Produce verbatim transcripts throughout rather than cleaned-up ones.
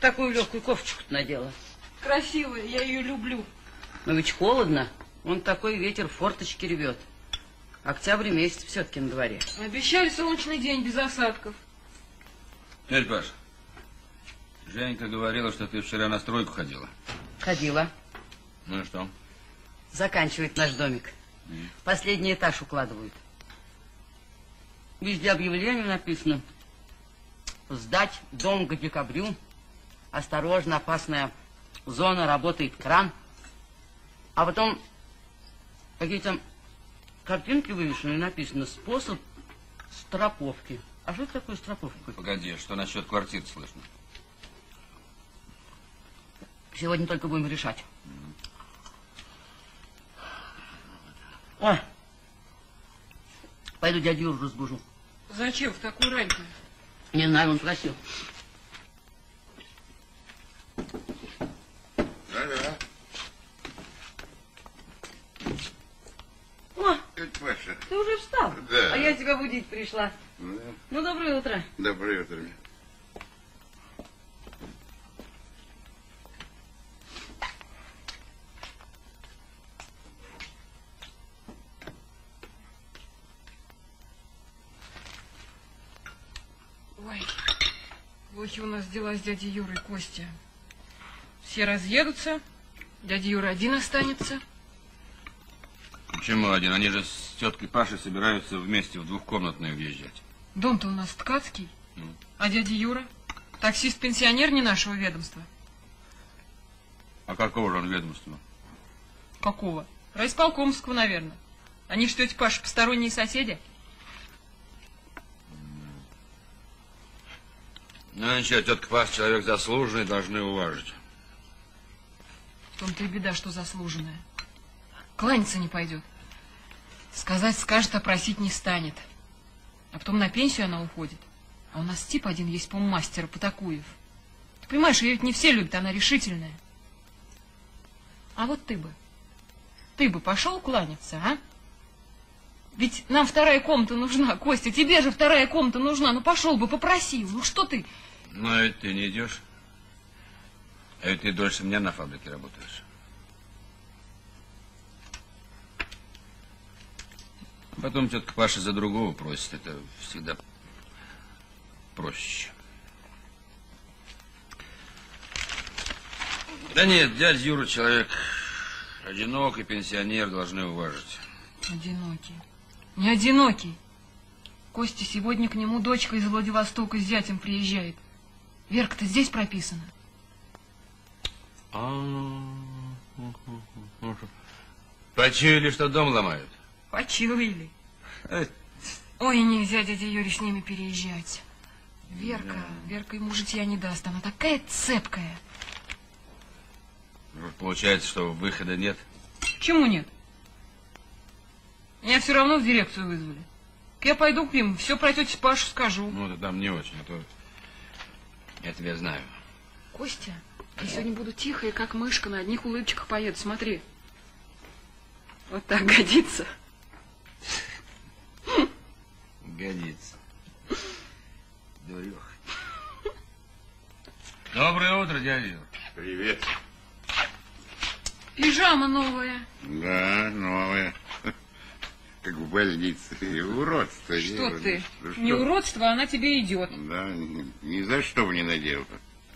такую легкую кофточку надела? Красивая, я ее люблю. Но ведь холодно. Вон такой ветер в форточке ревет. Октябрь месяц все-таки на дворе. Обещали солнечный день без осадков. Дядь Паш, Женька говорила, что ты вчера на стройку ходила. Ходила. Ну и что? Заканчивает наш домик. Mm. Последний этаж укладывают. Везде объявление написано. Сдать дом к декабрю. Осторожно, опасная зона, работает кран. А потом какие-то картинки вывешены, написано способ строповки. А что это такое строповка? Погоди, что насчет квартир слышно? Сегодня только будем решать. Ой, пойду дядю Юру разбужу. Зачем в такую рань-то? Не знаю, он просил. Да-да. О, Тетя Паша. ты уже встал? Да. А я тебя будить пришла. Да. Ну, доброе утро. Доброе утро. Ой, плохи у нас дела с дядей Юрой, Костя. Все разъедутся, дядя Юра один останется. Почему один? Они же с теткой Пашей собираются вместе в двухкомнатную въезжать. Дом-то у нас ткацкий. Ну. А дядя Юра? Таксист-пенсионер не нашего ведомства. А какого же он ведомства? Какого? Райисполкомского, наверное. Они что, тетя Паша, посторонние соседи? Ну ничего, тетка Паша человек заслуженный, должны уважить. В том-то и беда, что заслуженная. Кланяться не пойдет. Сказать скажет, а просить не станет. А потом на пенсию она уходит. А у нас тип один есть, по-моему, мастера, Потакуев. Ты понимаешь, ее ведь не все любят, она решительная. А вот ты бы, ты бы пошел кланяться, а? Ведь нам вторая комната нужна, Костя, тебе же вторая комната нужна. Ну пошел бы, попросил, ну что ты? Ну, а ведь ты не идешь. А ведь ты дольше меня на фабрике работаешь. Потом тетка Паша за другого просит. Это всегда проще. Да нет, дядя Юра человек одинокий, пенсионер, должны уважить. Одинокий. Не одинокий. Костя, сегодня к нему дочка из Владивостока с зятем приезжает. Верка-то здесь прописана. Почуяли, что дом ломают? Почуяли. Ой, нельзя дяде Юре с ними переезжать. Верка, да. Верка ему житья не даст, она такая цепкая. Получается, что выхода нет? Почему нет? Меня все равно в дирекцию вызвали. Я пойду к ним, все про тетю Пашу скажу. Ну, это там не очень, а то я тебя знаю. Костя, я сегодня буду тихая, как мышка, на одних улыбочках поеду, смотри. Вот так годится. Годится. Дуреха. Доброе утро, дядя Юр. Привет. Пижама новая. Да, новая. Как в больнице. Уродство. Что не, ты? Ну, что? Не уродство, она тебе идет. Да, ни, ни за что бы не надел.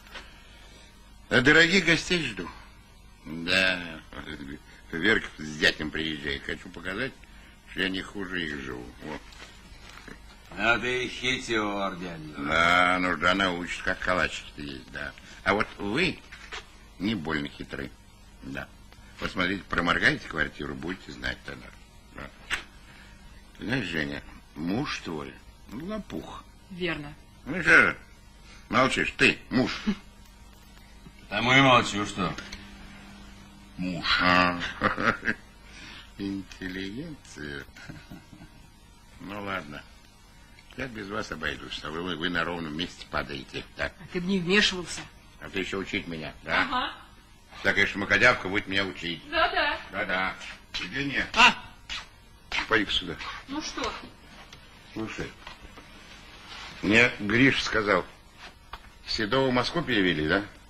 А дорогих гостей жду. Да. Верка с зятем приезжает. Хочу показать, что я не хуже их живу. Вот. А ты хитер, дядя. Да, нужда научит, как калачики-то есть, да. А вот вы не больно хитры. Да. Посмотрите, проморгаете квартиру, будете знать тогда. Да. Ты знаешь, Женя, муж твой лопух. Верно. Ну что, молчишь, ты, муж. А мы молчу, что? Муж. А, интеллигенция. Ну ладно. Я без вас обойдусь, а вы, вы на ровном месте падаете. Так. А ты бы не вмешивался. А ты еще учить меня, да? Ага. Так, конечно, макодявка будет меня учить. Да-да. Да-да. Где нет? А? Пойди сюда. Ну что? Слушай, мне Гриш сказал, Седова в Москву перевели, да?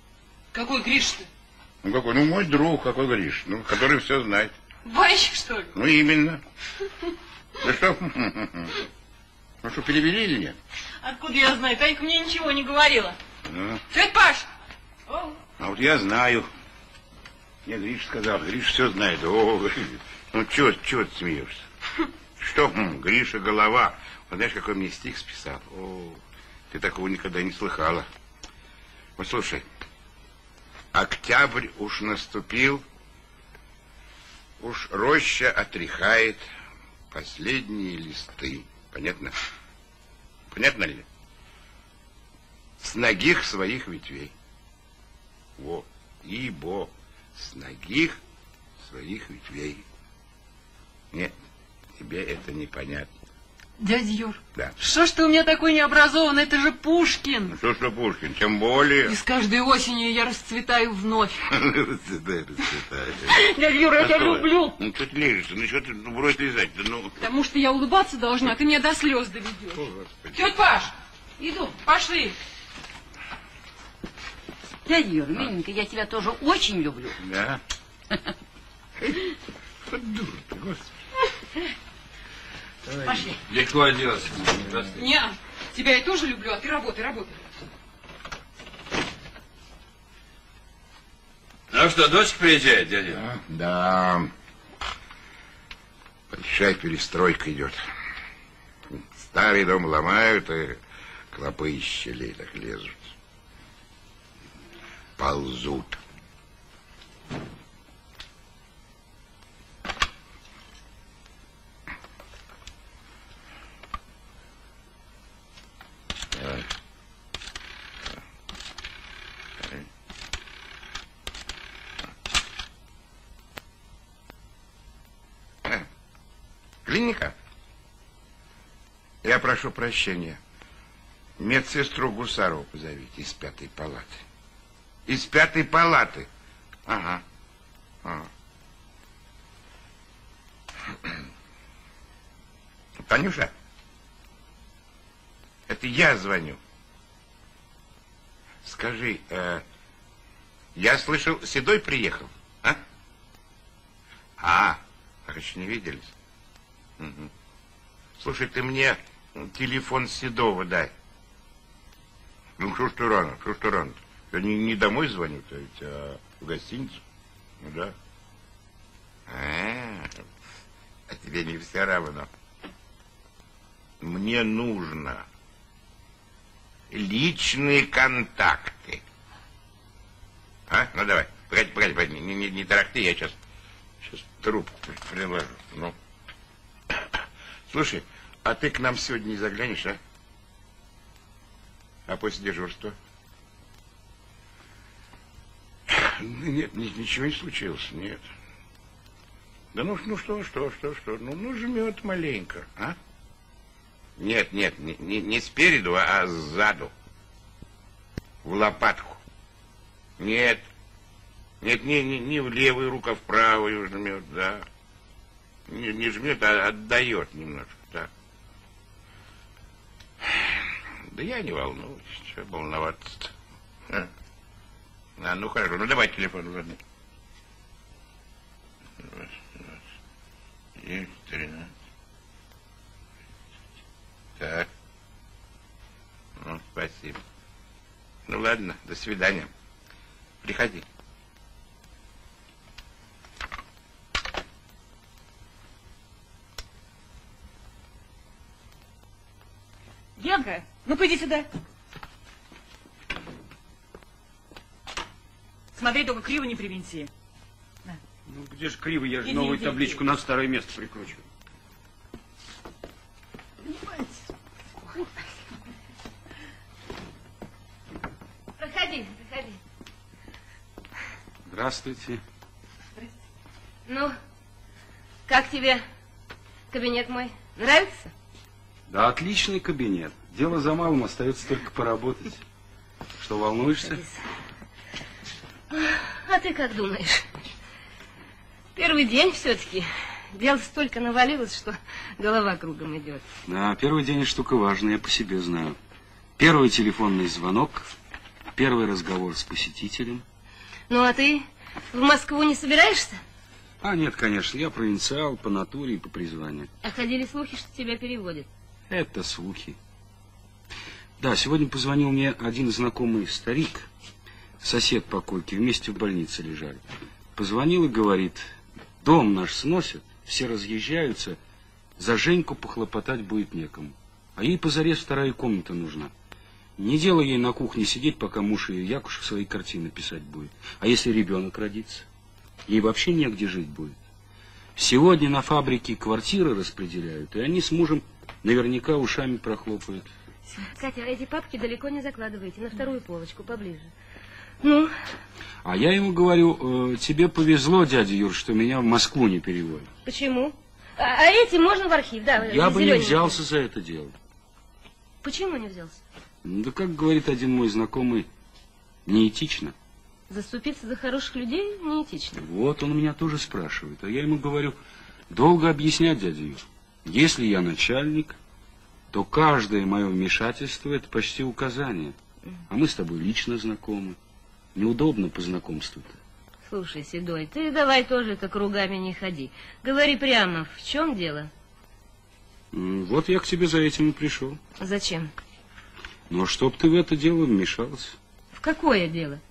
Какой Гриш-то? Ну какой? Ну мой друг, какой Гриш, ну, который все знает. Банщик, что ли? Ну именно. Да что? Ну что, перевели или нет? Откуда я знаю? Танька мне ничего не говорила. Ну. Тетя Паш! А вот я знаю. Мне Гриш сказал, Гриш все знает. О, ну чего, чего ты смеешься? Что, Гриша голова. Вот знаешь, какой мне стих списал? О, ты такого никогда не слыхала. Вот слушай. Октябрь уж наступил, уж роща отряхает последние листы. Понятно? Понятно ли? С ногих своих ветвей. Во, ибо с ногих своих ветвей. Нет, тебе это непонятно. Дядя Юр, да. Что ж ты у меня такой необразованный? Это же Пушкин. Ну что, что Пушкин, тем более. И с каждой осенью я расцветаю вновь. Расцветаю, расцветаю. Дядя Юр, я тебя люблю. Ну ты лежишь, ну что ты, ну брось лежать, да ну. Потому что я улыбаться должна, а ты меня до слез доведешь. Тетя Паш, иду, пошли. Дядя Юр, миленькая, я тебя тоже очень люблю. Да? Вот дура ты, господи. Пошли. Легко оделась. Не, тебя я тоже люблю, а ты работай, работай. Ну что, дочка приезжает, дядя? Да. Большая перестройка идет. Старый дом ломают, и клопы из щелей так лезут. Ползут. Клиника? Я прошу прощения. Медсестру Гусарову позовите из пятой палаты. Из пятой палаты. Ага. ага. Танюша, это я звоню. Скажи, э, я слышал, Седой приехал, а? А, так еще не виделись. Угу. Слушай, ты мне телефон Седова дай. Ну, что ж ты рано, что ж ты рано? Я не, не домой звоню, а ведь а в гостиницу. Ну да. А, а тебе не все равно. Мне нужно личные контакты. А? Ну давай. Погоди, погоди, погоди. Не, не, не тарахти, я сейчас, сейчас трубку приложу. Ну. Слушай, а ты к нам сегодня не заглянешь, а? А после дежурства? Нет, ничего не случилось, нет. Да ну, ну что, что, что, что? Ну, ну жмет маленько, а? Нет, нет, не, не, не спереду, а сзаду. В лопатку. Нет. Нет, не, не, не в левую руку, а в правую жмет, да. Не, не жмет, а отдает немножко, да. Да я не волнуюсь, что волноваться-то. А? а, ну хорошо, ну давай телефон, ладно. Девять, тринадцать. Так. Ну, спасибо. Ну ладно, до свидания. Приходи. Генка, ну пойди сюда. Смотри, только криво не привинти. Ну где же криво, я же Иди, новую иди, табличку иди. на старое место прикручиваю. Проходи, проходи. Здравствуйте. Ну, как тебе кабинет мой? Нравится? Да, отличный кабинет. Дело за малым, остается только поработать. Что, волнуешься? А ты как думаешь? Первый день все-таки. Дел столько навалилось, что голова кругом идет. Да, первый день штука важная, я по себе знаю. Первый телефонный звонок, первый разговор с посетителем. Ну, а ты в Москву не собираешься? А, нет, конечно, я провинциал по натуре и по призванию. А ходили слухи, что тебя переводят. Это слухи. Да, сегодня позвонил мне один знакомый старик, сосед по койке, вместе в больнице лежали. Позвонил и говорит, дом наш сносят, все разъезжаются, за Женьку похлопотать будет некому. А ей позарез вторая комната нужна. Не дело ей на кухне сидеть, пока муж ее Якушев свои картины писать будет. А если ребенок родится? Ей вообще негде жить будет. Сегодня на фабрике квартиры распределяют, и они с мужем наверняка ушами прохлопают. Катя, эти папки далеко не закладывайте, на вторую полочку, поближе. Ну? А я ему говорю, э, тебе повезло, дядя Юр, что меня в Москву не переводят. Почему? А, а эти можно в архив, да? Я бы не взялся за это дело. Почему не взялся? Ну, да как говорит один мой знакомый, неэтично. Заступиться за хороших людей неэтично. Вот он меня тоже спрашивает. А я ему говорю, долго объяснять, дядя Юр. Если я начальник, то каждое мое вмешательство – это почти указание. А мы с тобой лично знакомы. Неудобно по знакомству-то. Слушай, Седой, ты давай тоже так кругами не ходи. Говори прямо, в чем дело? Вот я к тебе за этим и пришел. Зачем? Ну, чтоб ты в это дело вмешался. В какое дело?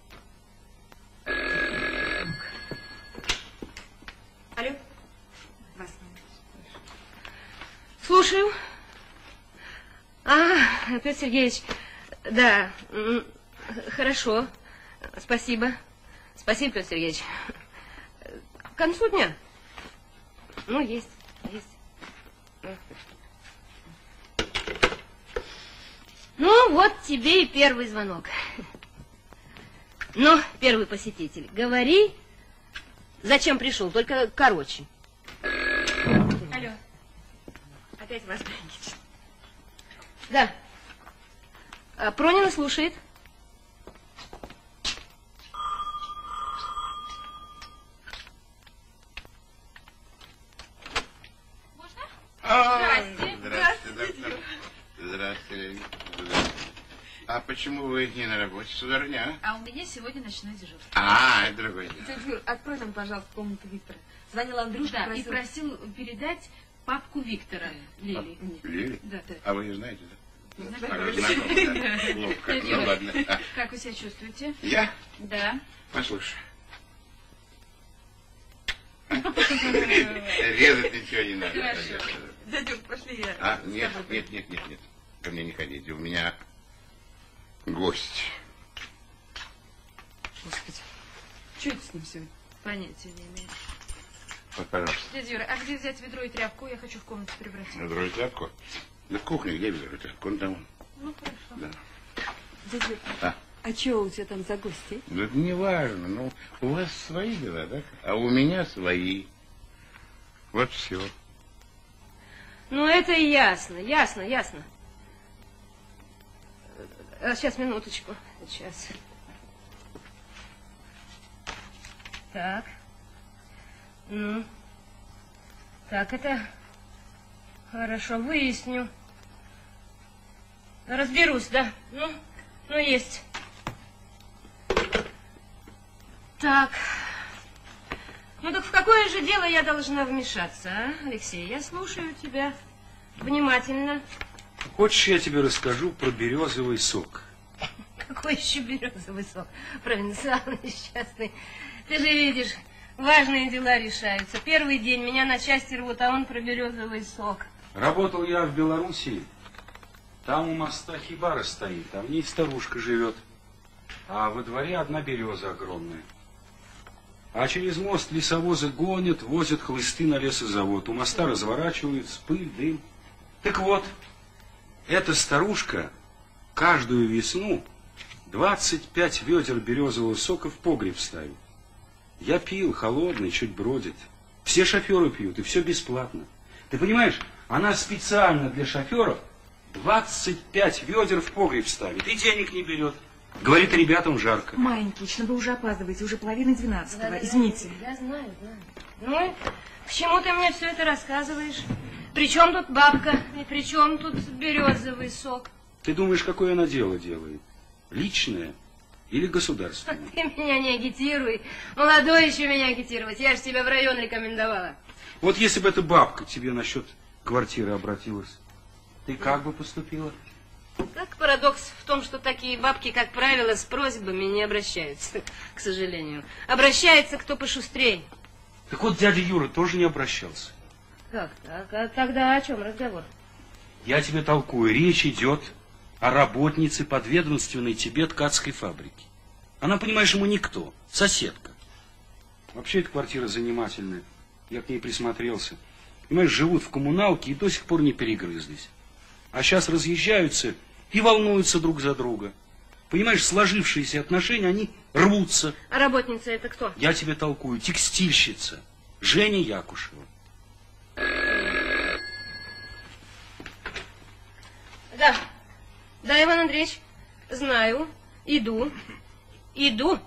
Алло? Слушаю. А, Петр Сергеевич, да, хорошо, спасибо. Спасибо, Петр Сергеевич. К концу дня? Ну, есть, есть. Ну, вот тебе и первый звонок. Ну, первый посетитель, говори, зачем пришел, только короче. Алло. Опять вас бронить. Да. А, Пронина слушает. Можно? А, Здрасте. Здравствуйте, доктор. Здравствуйте. Здравствуйте. А почему вы не на работе, сударыня? А у меня сегодня ночной дежурство. А, это другое дело. Тетя Юр, открой нам, пожалуйста, комнату Виктора. Звонил Андрюша, Да, просил... и просил передать папку Виктора Лили. Лили? Да, да. А вы ее знаете, да? Знакомы? А, знакомы, да. Ну, как, Тетя ну Юра, ладно. А, как вы себя чувствуете? Я? Да. Послушай. Резать ничего не надо. Хорошо. Дядя Юр, пошли я. А, нет, нет, нет, нет, нет. Ко мне не ходите. У меня гость. Господи, что это с ним сегодня? Понятия не имею. Вот, пожалуйста. Дядя Юра, а где взять ведро и тряпку? Я хочу в комнату прибрать. Ведро тряпку? На кухне, где ведро тряпку? Он там. Ну, хорошо. Да. Дядя Юр, А? а что у тебя там за гости? Ну, это не важно. Ну, у вас свои дела, да? А у меня свои. Вот все. Ну, это и ясно, ясно, ясно. А, сейчас, минуточку. Сейчас. Так. Ну. Так, это... Хорошо, выясню. Разберусь, да? Ну, ну, есть. Так. Ну, так в какое же дело я должна вмешаться, а, Алексей? Я слушаю тебя внимательно. Хочешь, я тебе расскажу про березовый сок? Какой еще березовый сок? Провинциал несчастный. Ты же видишь, важные дела решаются. Первый день меня на части рвут, а он про березовый сок. Работал я в Белоруссии. Там у моста хибара стоит, а в ней старушка живет. А во дворе одна береза огромная. А через мост лесовозы гонят, возят хлысты на лесозавод. У моста разворачиваются, пыль, дым. Так вот, эта старушка каждую весну двадцать пять ведер березового сока в погреб ставит. Я пил, холодный, чуть бродит. Все шоферы пьют, и все бесплатно. Ты понимаешь, она специально для шоферов двадцать пять ведер в погреб ставит и денег не берет. Говорит, ребятам жарко. Маленький, но вы уже опаздываете, уже половина двенадцатого. Извините. Я знаю, знаю. Ну, к чему ты мне все это рассказываешь? При чем тут бабка? И при чем тут березовый сок? Ты думаешь, какое она дело делает? Личное. или государственная? Ты меня не агитируй. Молодой еще меня агитировать. Я же тебя в район рекомендовала. Вот если бы эта бабка к тебе насчет квартиры обратилась, ты как бы поступила? Так, парадокс в том, что такие бабки, как правило, с просьбами не обращаются, к сожалению. Обращается кто пошустрее. Так вот, дядя Юра тоже не обращался. Как так? А тогда о чем разговор? Я тебе толкую. Речь идет о работнице подведомственной тебе ткацкой фабрики. Она, понимаешь, ему никто. Соседка. Вообще, эта квартира занимательная. Я к ней присмотрелся. Понимаешь, живут в коммуналке и до сих пор не перегрызлись. А сейчас разъезжаются и волнуются друг за друга. Понимаешь, сложившиеся отношения, они рвутся. А работница это кто? Я тебе толкую. Текстильщица. Женя Якушева. Да. Да, Иван Андреевич. Знаю. Иду. Иду.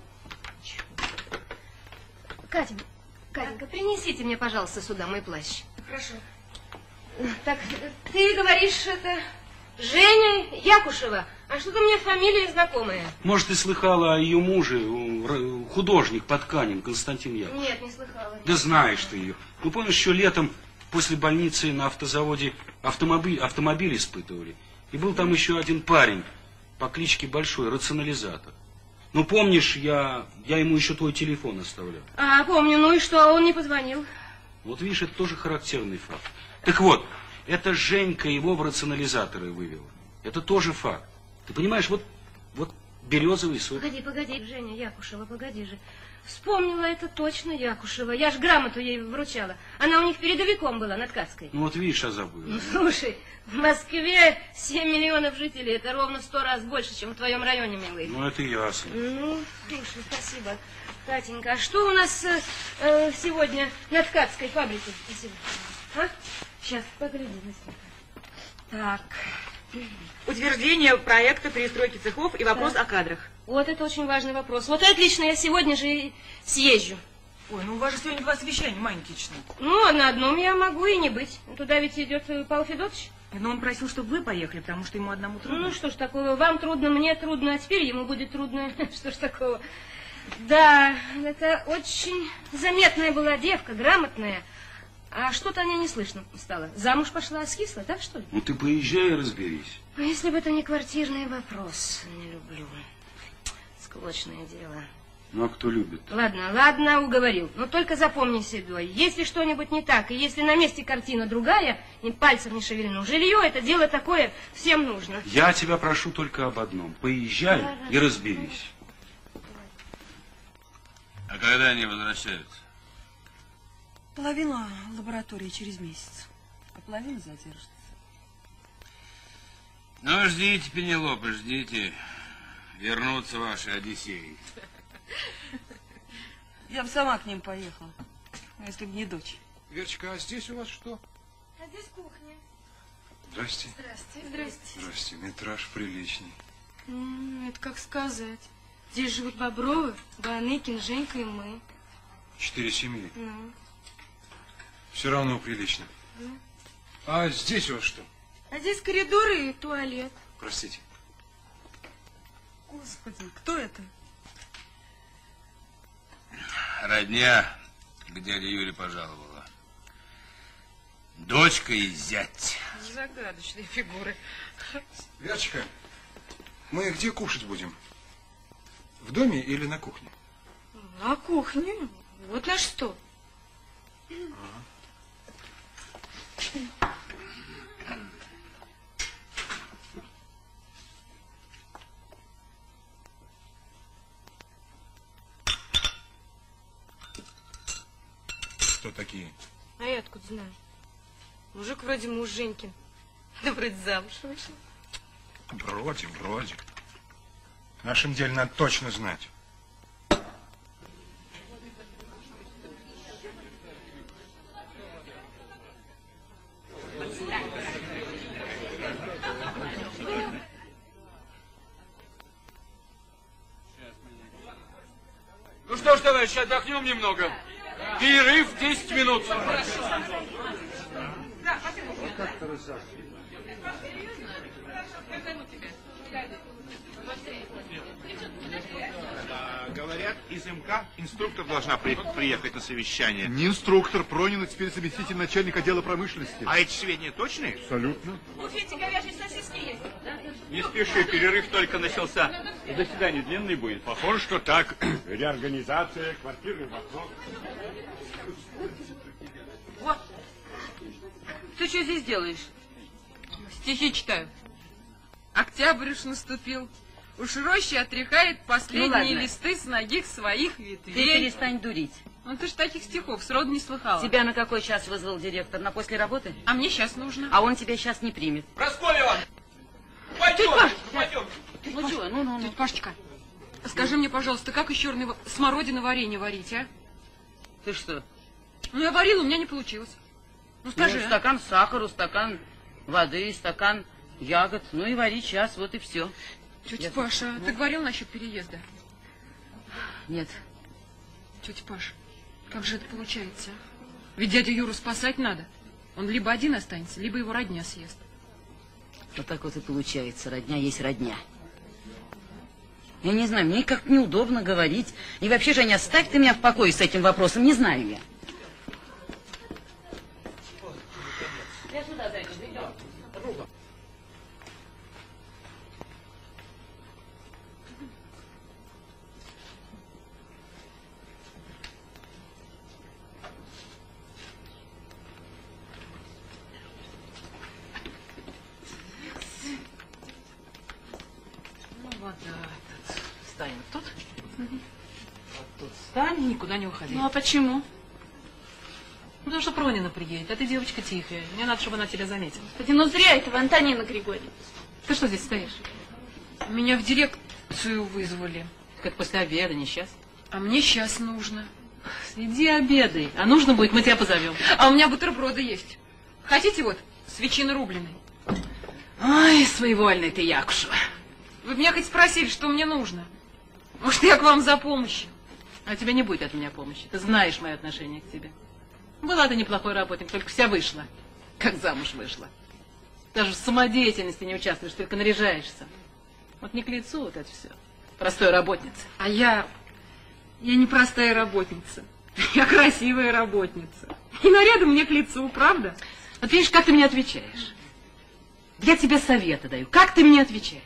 Катя, Катенька, принесите мне, пожалуйста, сюда мой плащ. Хорошо. Так, ты говоришь, это Женя Якушева. А что-то мне фамилия знакомая. Может, ты слыхала о ее муже, художник по тканям Константин Якушев? Нет, не слыхала. Да знаешь ты ее. Ну, помнишь, еще летом после больницы на автозаводе автомобиль, автомобиль испытывали. И был там еще один парень по кличке Большой, рационализатор. Ну, помнишь, я, я ему еще твой телефон оставлял. А, помню, ну и что, он не позвонил? Вот видишь, это тоже характерный факт. Так вот, это Женька его в рационализаторы вывела. Это тоже факт. Ты понимаешь, вот, вот березовый сок. Погоди, погоди, Женя Якушева, погоди же. Вспомнила это точно Якушева. Я ж грамоту ей вручала. Она у них передовиком была на Ткацкой. Ну вот видишь, а забыла. Ну, слушай, в Москве семь миллионов жителей. Это ровно сто раз больше, чем в твоем районе, милый. Ну это ясно. Ну, слушай, спасибо. Катенька, а что у нас э, э, сегодня на Ткацкой фабрике? Спасибо. А? Сейчас, погляди на себя. Так. Утверждение проекта перестройки цехов и вопрос Да. о кадрах. Вот это очень важный вопрос. Вот отлично, я сегодня же и съезжу. Ой, ну у вас же сегодня два совещания, Майя Никитична. Ну, на одном я могу и не быть. Туда ведь идет э, Павел Федотович. Но он просил, чтобы вы поехали, потому что ему одному трудно. Ну, что ж такого, вам трудно, мне трудно, а теперь ему будет трудно. Что ж такого. Да, это очень заметная была девка, грамотная. А что-то о ней не слышно стало. Замуж пошла, скисла, так что ли? Ну ты поезжай и разберись. Ну, если бы это не квартирный вопрос, не люблю. Склочное дело. Ну а кто любит? Ладно, ладно, уговорил. Но только запомни, Седой, если что-нибудь не так, и если на месте картина другая, ни пальцем не шевельну. Жилье это дело такое, всем нужно. Я тебя прошу только об одном. Поезжай Да, и разберись. А когда они возвращаются? Половина лаборатории через месяц, а половина задержится. Ну, ждите, Пенелопа, ждите. Вернутся ваши Одиссеи. Я бы сама к ним поехала, если бы не дочь. Верочка, а здесь у вас что? А здесь кухня. Здрасте. Здрасте. Здрасте. Здрасте, метраж приличный. М, это как сказать. Здесь живут Бобровы, Баныкин, Женька и мы. Четыре семьи. Ну. Все равно прилично. А здесь у вас что? А здесь коридоры и туалет. Простите. Господи, кто это? Родня к дяде Юре пожаловала. Дочка и зять. Загадочные фигуры. Верочка, мы где кушать будем? В доме или на кухне? На кухне. Вот наш стол. Кто такие? А я откуда знаю? Мужик вроде муж Женькин. Да вроде замуж вышел. Вроде, вроде. В нашем деле надо точно знать. Ну что ж, товарищи, отдохнем немного. Перерыв десять минут. Да, Вот как хорошо. Говорят, из МК инструктор должна при, приехать на совещание. Не инструктор, Пронин, теперь заместитель начальника отдела промышленности. А эти сведения точные? Абсолютно. Буфете говяжьи сосиски есть, да? Не спеши, перерыв только начался. Заседание длинный будет. Похоже, что так. Реорганизация, квартирный вопрос. Вот. Ты что здесь делаешь? Стихи читаю. Октябрь уж наступил. Уж роща отряхает последние Ну, листы с ногих своих ветвей. Ты перестань дурить. Ну ты ж таких стихов сроду не слыхала. Тебя на какой час вызвал директор? На после работы? А мне сейчас нужно. А он тебя сейчас не примет. Прасковья! Пойдем! Пойдем! Ну что, ну, ну, ну. Тетя Пашечка, скажи мне, пожалуйста, как из черной смородины варенье варить, а? Ты что? Ну я варила, у меня не получилось. Ну скажи. Ну, стакан сахара, стакан воды, стакан ягод. Ну и вари час, вот и все. Тетя Я... Паша, ну? ты говорил насчет переезда? Нет. Тетя Паша, как же это получается? Ведь дядю Юру спасать надо. Он либо один останется, либо его родня съест. Вот так вот и получается. Родня есть родня. Я не знаю, мне как-то неудобно говорить. И вообще, Женя, оставь ты меня в покое с этим вопросом. Не знаю я. Я сюда, зайчик, идем. Руба. Вот, да, тут. Стань вот тут. Угу. Вот тут стань и никуда не уходи. Ну, а почему? Ну, потому что Пронина приедет, а ты девочка тихая. Мне надо, чтобы она тебя заметила. Кстати, ну зря этого, Антонина Григорьевна. Ты что здесь стоишь? Меня в дирекцию вызвали. Как после обеда, не сейчас? А мне сейчас нужно. Иди обедай, а нужно будет, мы тебя позовем. А у меня бутерброды есть. Хотите вот с ветчиной рубленой? Ой, своевольный ты, Якушева. Вы меня хоть спросили, что мне нужно? Может, я к вам за помощью? А тебе не будет от меня помощи. Ты знаешь мое отношение к тебе. Была ты неплохой работник, только вся вышла. Как замуж вышла. Даже в самодеятельности не участвуешь, только наряжаешься. Вот не к лицу вот это все. Простой работница. А я... Я не простая работница. Я красивая работница. И наряды мне к лицу, правда? Вот видишь, как ты мне отвечаешь. Я тебе советы даю. Как ты мне отвечаешь?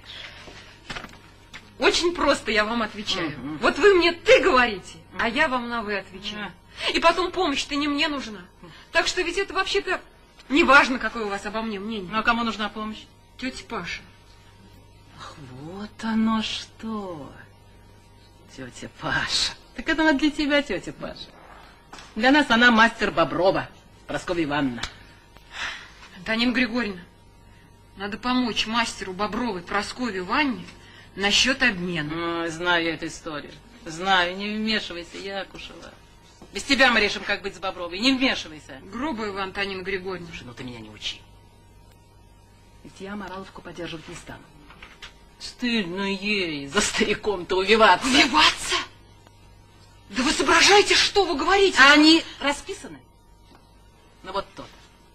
Очень просто я вам отвечаю. Угу. Вот вы мне «ты» говорите, а я вам на «вы» отвечаю. И потом помощь-то не мне нужна. Так что ведь это вообще-то не важно, какое у вас обо мне мнение. Ну, а кому нужна помощь? Тетя Паша. Ах, вот оно что. Тетя Паша. Так это вот для тебя, тетя Паша. Для нас она мастер Боброва, Прасковья Ивановна. Антонина Григорьевна, надо помочь мастеру Бобровой Прасковье Ивановне насчет обмена. Ой, знаю я эту историю. Знаю, не вмешивайся, Якушева. Без тебя мы решим, как быть с Бобровой. Не вмешивайся. Грубая вы, Антонина Григорьевна. Ну ты меня не учи. Ведь я мораловку поддерживать не стану. Стыдно ей за стариком-то увиваться. Увиваться? Да вы соображаете, что вы говорите? А они расписаны? Ну вот тот.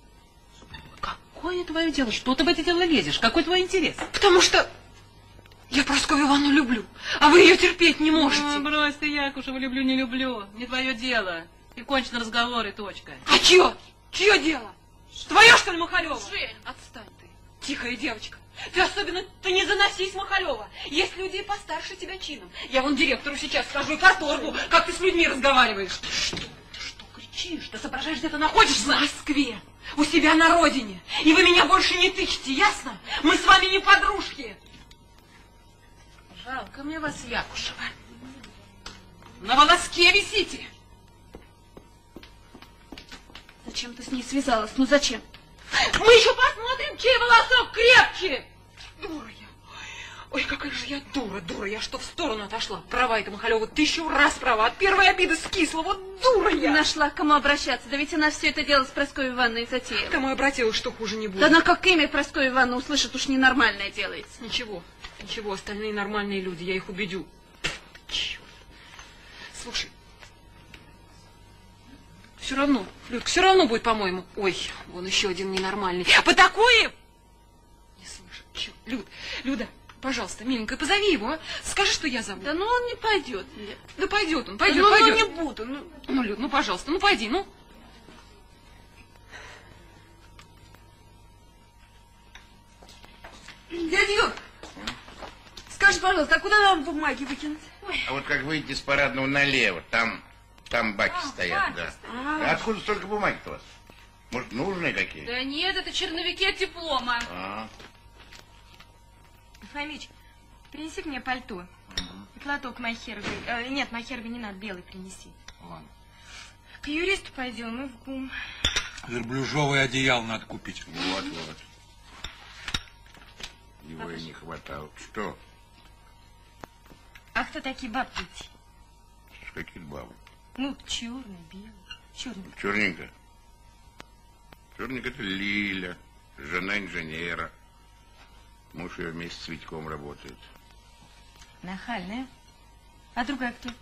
Какое твое дело? Что ты в это дело лезешь? Какой твой интерес? Потому что я Прасковью Ивановну люблю, а вы ее терпеть не можете. Ну, брось ты, Якушева, люблю, не люблю. Не твое дело. И кончен разговор, и точка. А чье? Чье дело? Твое, что ли, Махалева? Жень, отстань ты. Тихая девочка. Ты особенно, ты не заносись, Махалева. Есть люди и постарше тебя чином. Я вон директору сейчас скажу и каторгу, как ты с людьми разговариваешь. Что? Что кричишь? Ты соображаешь, где ты находишься? В Москве. У себя на родине. И вы меня больше не тычете, ясно? Мы с вами не подружки. Жалко мне вас, Якушева. На волоске висите. Зачем ты с ней связалась? Ну зачем? Мы еще посмотрим, чей волосок крепче. Дура я. Ой, какая же я дура, дура. Я что, в сторону отошла? Права эта Махалева, тысячу раз права. От первой обиды скисла. Вот дура я. Не нашла, к кому обращаться. Да ведь она все это дело с Прасковьей Ивановной затеяла. К кому обратилась, что хуже не будет. Да она как имя Прасковья Ивановна услышит, уж ненормальное делается. Ничего, ничего, остальные нормальные люди, я их убедю. Черт. Слушай, все равно, Людка, все равно будет, по-моему. Ой, вон еще один ненормальный. Потакуем! Не слышу. Чё? Люд, Люда, пожалуйста, миленькая, позови его, а? Скажи, что я зову. Да ну он не пойдет. Нет. Да пойдет он, пойдет, да, ну, пойдет. Ну не буду. Ну, ну, Люд, ну, пожалуйста, ну, пойди, ну. Дядя Юр, скажи, пожалуйста, а куда нам бумаги выкинуть? Ой. А вот как выйти с парадного налево, там, там баки а, стоят, баки да. Стоят. А откуда столько бумаги-то у вас? Может, нужные какие? Да нет, это черновики от диплома. А. Фомич, принеси мне пальто. Угу. И платок махеровый. Э, нет, махеровый не надо, белый принеси. Ладно. К юристу пойдем и в ГУМ. Верблюжовое одеяло надо купить. Вот, вот. Его и не хватало. Что? А кто такие бабки? Какие бабы? Ну, черный, белый. Черный. Черненько. Черненько это Лиля, жена инженера. Муж ее вместе с Витьком работает. Нахальная. А другая кто?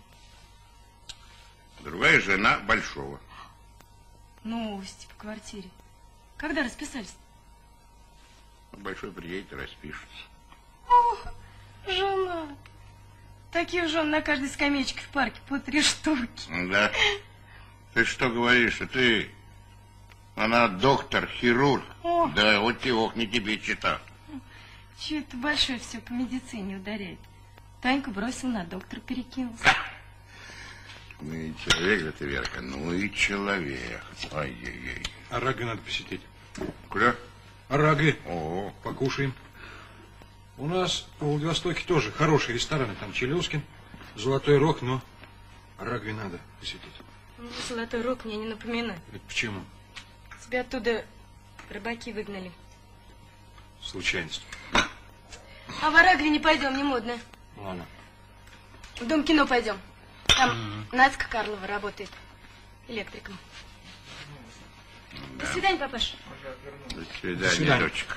Другая жена Большого. Новости по квартире. Когда расписались? Большой приедет и распишется. О, жена. Таких жен на каждой скамеечке в парке по три штуки. Да. Ты что говоришь? Ты... Она доктор, хирург. О. Да, вот и ох, не тебе чита. Че это большой все по медицине ударяет? Таньку бросил, на доктора перекинулся. Ну и человек же ты, Верка, ну и человек. Ай-яй-яй. А Рагы надо посетить. Куда? А Рагы. О, покушаем. У нас в Владивостоке тоже хорошие рестораны. Там Челюскин, Золотой Рог, но Рагы надо посетить. Ну, Золотой Рог мне не напоминает. Это почему? Тебя оттуда рыбаки выгнали. Случайность. А в Арагви не пойдем, не модно. Ладно. В Дом кино пойдем. Там mm-hmm. Надька Карлова работает электриком. Да. До свидания, папаш. До свидания, До свидания. Дочка.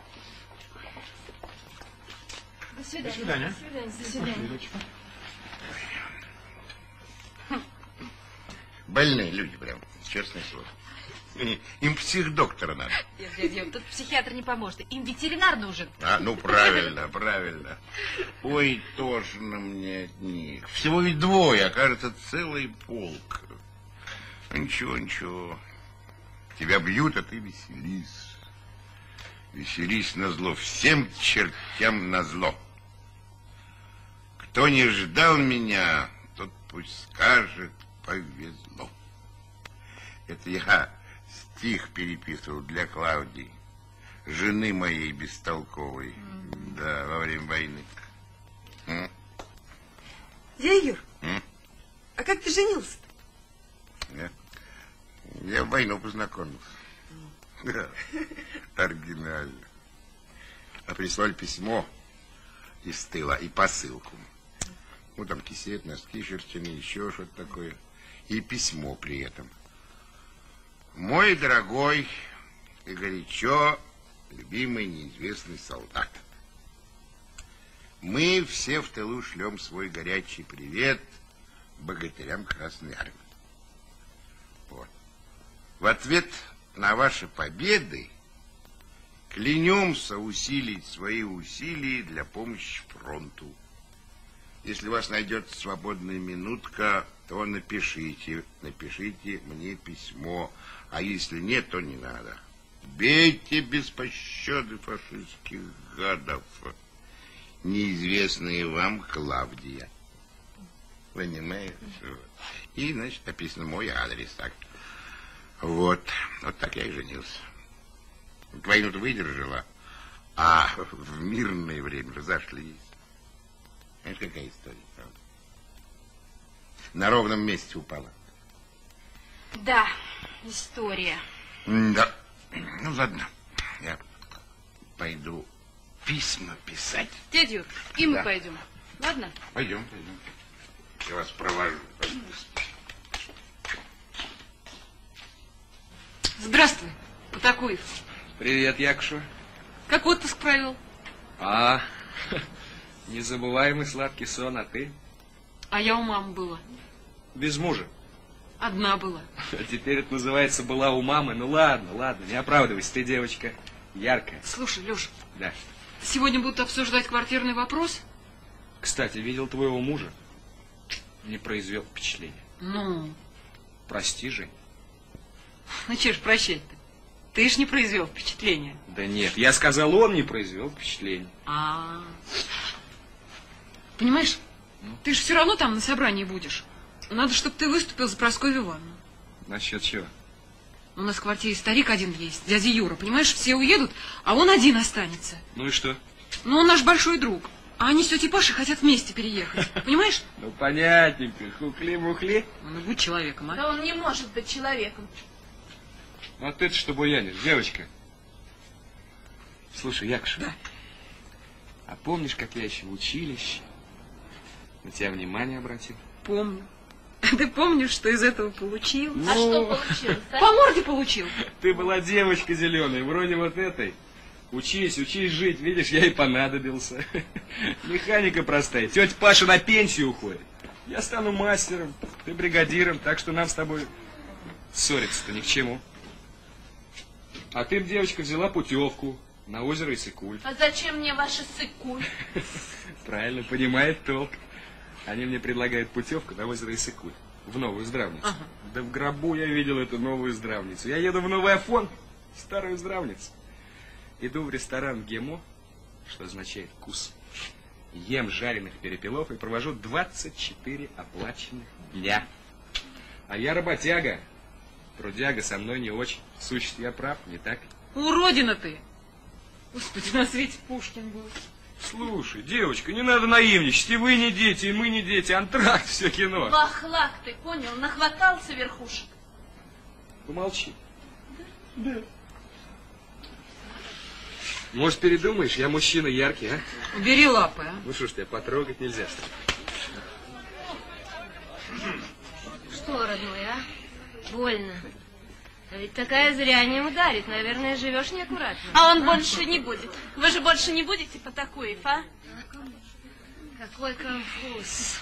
До свидания. До свидания. До свидания. До свидания. Больные люди прям, честное слово. Им психдоктора надо. Нет, нет, нет, тут психиатр не поможет. Им ветеринар нужен. А, ну правильно, правильно. Ой, тошно мне от них. Всего ведь двое, а кажется, целый полк. Ничего, ничего. Тебя бьют, а ты веселись. Веселись назло, всем чертям назло. Кто не ждал меня, тот пусть скажет, повезло. Это я стих переписывал для Клавдии, жены моей бестолковой, mm-hmm. да, во время войны. М? Дядя Юр, М? а как ты женился-то? Я, я в войну познакомился. Mm. Да, оригинально. А прислали письмо из тыла и посылку. Ну, там кисет, носки шерстяные, еще что-то такое. И письмо при этом. Мой дорогой и горячо любимый неизвестный солдат. Мы все в тылу шлем свой горячий привет богатырям Красной Армии. Вот. В ответ на ваши победы клянемся усилить свои усилия для помощи фронту. Если у вас найдется свободная минутка, то напишите, напишите мне письмо. А если нет, то не надо. Бейте без пощады фашистских гадов. Неизвестные вам Клавдия. Понимаете? И, значит, написано мой адрес. Так. Вот. Вот так я и женился. Войну-то выдержала, а в мирное время разошлись. Это какая история, правда? На ровном месте упала. Да, история. Да. Ну, ладно. Я пойду письма писать. Дядя Юр, и мы да. пойдем. Ладно? Пойдем, пойдем. Я вас провожу. Здравствуй, Потакуев. Привет, Якуша. Как отпуск провел? А, незабываемый сладкий сон, а ты? А я у мамы была. Без мужа? Одна была. А теперь это называется «была у мамы». Ну ладно, ладно, не оправдывайся, ты девочка яркая. Слушай, Леша, Да. сегодня будут обсуждать квартирный вопрос? Кстати, видел твоего мужа. Не произвел впечатления. Ну? Прости, Жень. Ну, че ж прощать-то? Ты ж не произвел впечатления. Да нет, я сказал, он не произвел впечатления. А, понимаешь, ну? Ты же все равно там на собрании будешь. Надо, чтобы ты выступил за Прасковью Ивановну. Насчет чего? У нас в квартире старик один есть, дядя Юра. Понимаешь, все уедут, а он один останется. Ну и что? Ну, он наш большой друг. А они с тетей Пашей хотят вместе переехать. Понимаешь? Ну, понятненько. Хухли-мухли. Ну, будь человеком, а. Да он не может быть человеком. А ты-то что буянишь, девочка? Слушай, Якша, да. А помнишь, как я еще в училище на тебя внимание обратил? Помню. А ты помнишь, что из этого получил? Ну... А что получилось? А? По морде получил. Ты была девочка зеленая, вроде вот этой. Учись, учись жить. Видишь, я и понадобился. Механика простая. Тетя Паша на пенсию уходит. Я стану мастером, ты бригадиром, так что нам с тобой ссориться-то ни к чему. А ты, девочка, взяла путевку на озеро Иссык-Куль. А зачем мне ваша Иссык-Куль? Правильно, понимает толк. Они мне предлагают путевку на озеро Иссык-Куль. В новую здравницу. Ага. Да в гробу я видел эту новую здравницу. Я еду в Новый Афон, старую здравницу. Иду в ресторан Гемо, что означает вкус. Ем жареных перепелов и провожу двадцать четыре оплаченных дня. А я работяга. Трудяга, со мной не очень. В сущности, я прав, не так? Уродина ты! Господи, на свете Пушкин был. Слушай, девочка, не надо наивничать. И вы не дети, и мы не дети. Антракт, все кино. Вахлак, ты понял? Нахватался верхушек. Помолчи. Да. Да. Может, передумаешь? Я мужчина яркий, а? Убери лапы, а? Ну что ж, тебя потрогать нельзя. Что, родной, а? Больно. А ведь такая зря не ударит. Наверное, живешь неаккуратно. А он больше не будет. Вы же больше не будете Потакуев, а? Какой конфуз.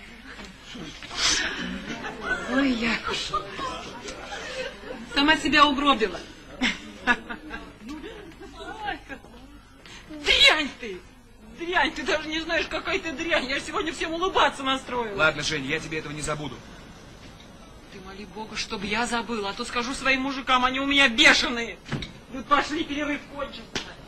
Ой, Якуш. Сама себя угробила. Дрянь ты! Дрянь, ты даже не знаешь, какая ты дрянь. Я сегодня всем улыбаться настроила. Ладно, Жень, я тебе этого не забуду. Ты моли Бога, чтобы я забыла, а то скажу своим мужикам, они у меня бешеные. Ну пошли, перерыв кончился.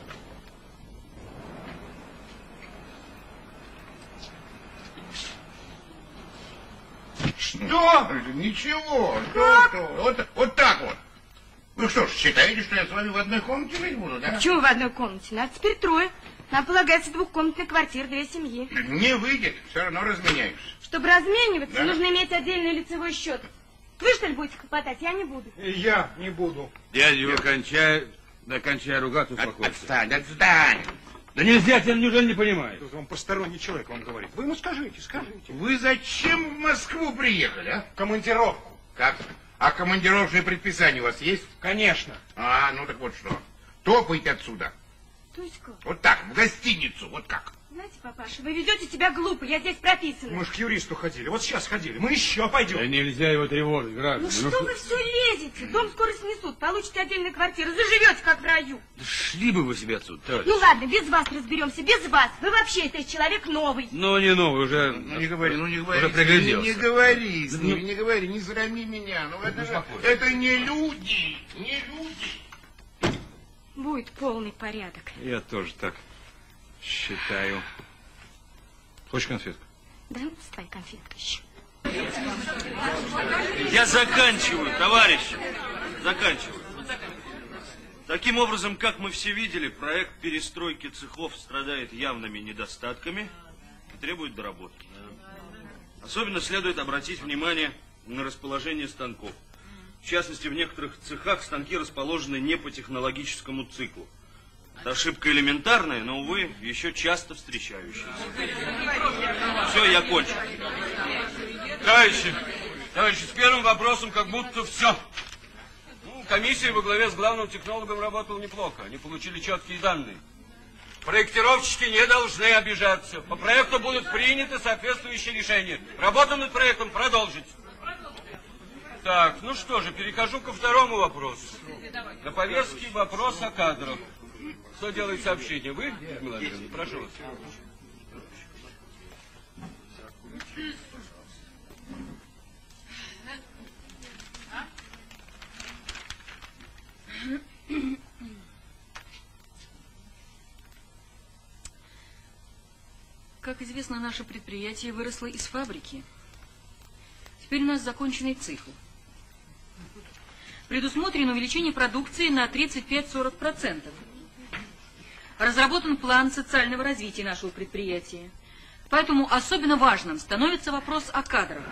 Что? Ничего. Что, что? Вот, вот так вот. Вы что ж, считаете, что я с вами в одной комнате жить буду, да? Почему в одной комнате? Нас теперь трое. Нам полагается двухкомнатная квартира, две семьи. Не выйдет, все равно разменяюсь. Чтобы размениваться, Да. нужно иметь отдельный лицевой счет. Вы, что ли, будете хлопотать? Я не буду. И я не буду. Дядя, Юра, кончай, да кончай ругаться, успокойся. Отстань, отстань. Да нельзя, ты неужели не понимаешь? Тут вам посторонний человек вам говорит. Вы ему скажите, скажите. Вы зачем в Москву приехали, а? Командировку. Как? А командировочные предписания у вас есть? Конечно. А, ну так вот что. Топайте отсюда. То есть как? Вот так, в гостиницу, вот как. Знаете, папаша, вы ведете себя глупо, я здесь прописана. Мы ж к юристу ходили, вот сейчас ходили. Мы еще пойдем. Да нельзя его тревожить, граждане. Ну что вы все лезете? Дом скоро снесут, получите отдельную квартиру, заживете как в раю. Да шли бы вы себе отсюда, товарищ. Ну ладно, без вас разберемся, без вас. Вы вообще, это человек новый. Ну, не новый, уже... Ну не говори, ну не говори. Уже пригляделся. Не, не говори, с Ну, ними, не говори, не срами меня. Ну это, же- это не люди, не люди. Будет полный порядок. Я тоже так считаю. Хочешь конфетку? Да ну, стай, конфетка еще. Я заканчиваю, товарищи. Заканчиваю. Таким образом, как мы все видели, проект перестройки цехов страдает явными недостатками и требует доработки. Особенно следует обратить внимание на расположение станков. В частности, в некоторых цехах станки расположены не по технологическому циклу. Это ошибка элементарная, но, увы, еще часто встречающаяся. Все, я кончил. Товарищи, товарищи, с первым вопросом как будто все. Ну, комиссия во главе с главным технологом работала неплохо. Они получили четкие данные. Проектировщики не должны обижаться. По проекту будут приняты соответствующие решения. Работу над проектом продолжить. Так, ну что же, перехожу ко второму вопросу. На повестке вопрос о кадрах. Кто делает сообщение? Вы, Людмила Андреевна? Прошу вас. Как известно, наше предприятие выросло из фабрики. Теперь у нас законченный цикл. Предусмотрено увеличение продукции на тридцать пять — сорок процентов. Разработан план социального развития нашего предприятия. Поэтому особенно важным становится вопрос о кадрах.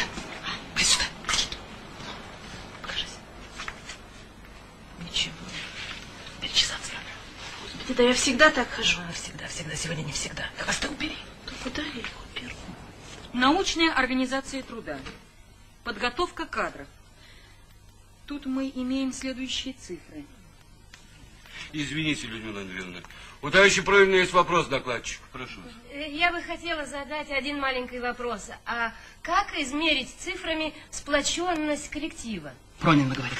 Ничего. Перечесаться надо. Господи, да я всегда так хожу. А, всегда, всегда, сегодня не всегда. Хвосты убери. Да куда я их уберу? Научная организация труда. Подготовка кадров. Тут мы имеем следующие цифры. Извините, Людмила Андреевна. У товарища Проина есть вопрос, докладчик. Прошу. Я бы хотела задать один маленький вопрос. А как измерить цифрами сплоченность коллектива? Пронин говорит.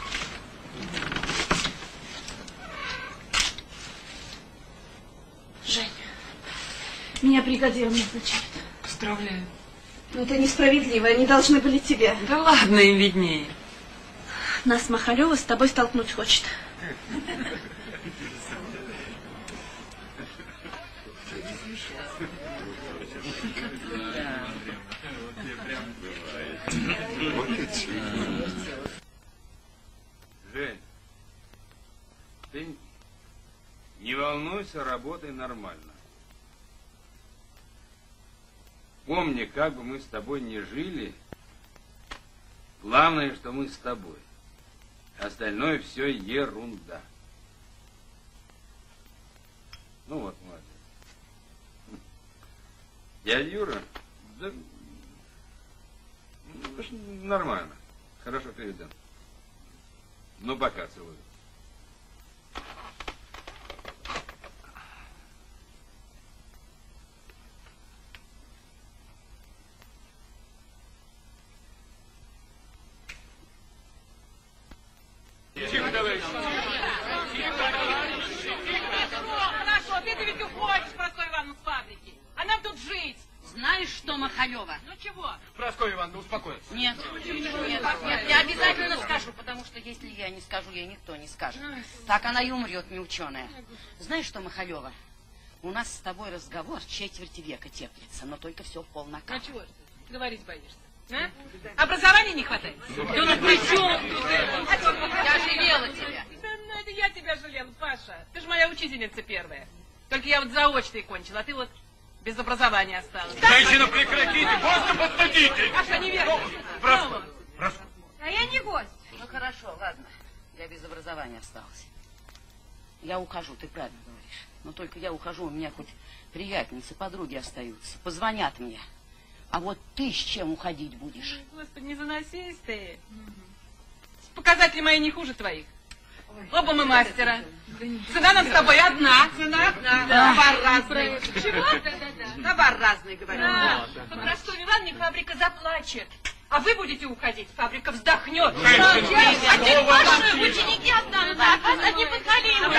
Жень, меня бригадир назначают. Поздравляю. Но это несправедливо, они должны были тебя. Да ладно, им виднее. Нас Махалева с тобой столкнуть хочет. Жень, ты не волнуйся, работай нормально. Помни, как бы мы с тобой не жили, главное, что мы с тобой. Остальное все ерунда. Ну вот, молодец. Дядя Юра, да, ну, нормально, хорошо передан. Ну, пока, целую. Тихо, товарищ. Хорошо, ты-то ведь уходишь, Прасковья Ивановна, с фабрики. А нам тут жить. Знаешь что, Махалева? Ну чего? Прасковья Ивановна, успокойтесь. Нет, нет, нет, я обязательно скажу, потому что если я не скажу, ей никто не скажет. Так она и умрет, неученая. Знаешь что, Махалева? У нас с тобой разговор четверти века теплится, но только все в полнакал. Ну чего ж ты говорить боишься? А? Образования не хватает? Да ну при чем тут? Я жалела тебя. Да ну это я тебя жалела, Паша. Ты же моя учительница первая. Только я вот заочный кончила, а ты вот без образования осталась. Женщина, прекратите, просто подтадите. Паша, не верю. Просто, просто. А я не гость. Ну хорошо, ладно. Я без образования осталась. Я ухожу, ты правильно говоришь. Но только я ухожу, у меня хоть приятельницы, подруги остаются. Позвонят мне. А вот ты с чем уходить будешь? Господи, не заносись ты. Показатели мои не хуже твоих. Оба мы мастера. Цена нам с тобой одна. Цена одна. Да. Товар разный. Чего? Да-да-да. Товар разный, говорю. Да. По Прасковье Ивановне фабрика заплачет. А вы будете уходить, фабрика вздохнет. Женщина, А ты слово. ваши ученики останутся, а вас одни подхалимы.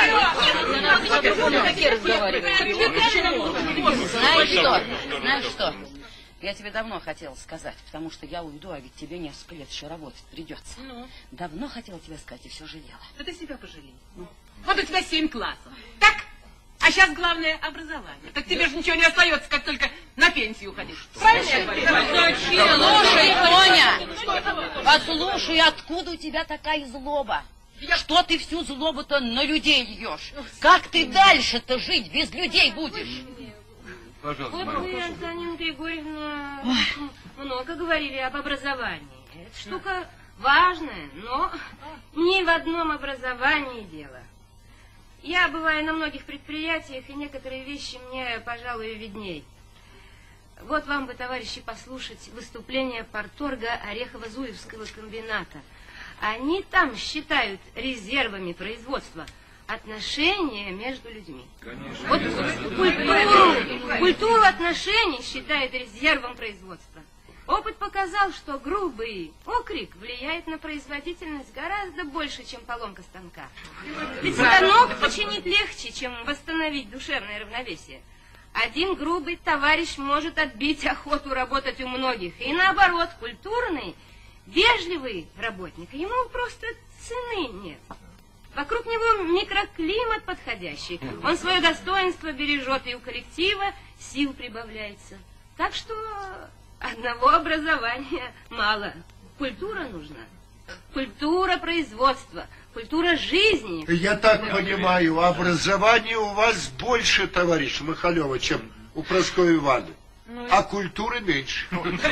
Знаешь что? Знаешь что? Я тебе давно хотела сказать, потому что я уйду, а ведь тебе несколько лет еще работать придется. Ну? Давно хотела тебе сказать и все жалела. Да ты себя пожалей. Ну. Вот у тебя семь классов. Так? А сейчас главное образование. Так тебе же ничего не остается, как только на пенсию уходить. Правильно я говорю? Слушай, Тоня, послушай, откуда у тебя такая злоба? Что ты всю злобу-то на людей льешь? Как ты дальше-то жить без людей будешь? Пожалуйста, Вот вы, Антонина Григорьевна, много говорили об образовании. Это штука важная, но не в одном образовании дело. Я бываю на многих предприятиях, и некоторые вещи мне, пожалуй, видней. Вот вам бы, товарищи, послушать выступление парторга Орехово-Зуевского комбината. Они там считают резервами производства отношения между людьми. Конечно. Вот культуру, культуру отношений считают резервом производства. Опыт показал, что грубый окрик влияет на производительность гораздо больше, чем поломка станка. Ведь станок починить легче, чем восстановить душевное равновесие. Один грубый товарищ может отбить охоту работать у многих. И наоборот, культурный, вежливый работник, ему просто цены нет. Вокруг него микроклимат подходящий. Он свое достоинство бережет, и у коллектива сил прибавляется. Так что одного образования мало. Культура нужна. Культура производства, культура жизни. Я так понимаю, образования у вас больше, товарищ Михалева, чем у Прасковьи Ивановны. Ну, а культуры меньше.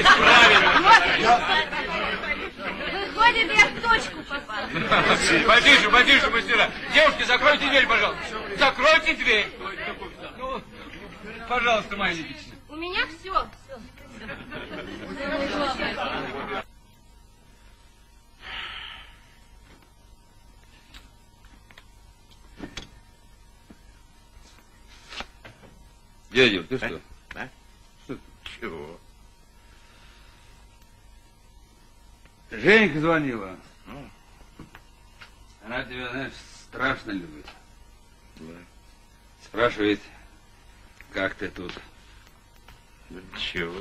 Выходит, я в точку попал. Потише, потише, мастера. Девушки, закройте дверь, пожалуйста. Закройте дверь. Ну, пожалуйста, Майя Никитична. У меня все. Дядя, ты что? А? Что ты? Чего? Женька звонила. Ну? Она тебя, знаешь, страшно любит. Да. Спрашивает, как ты тут? Да чего?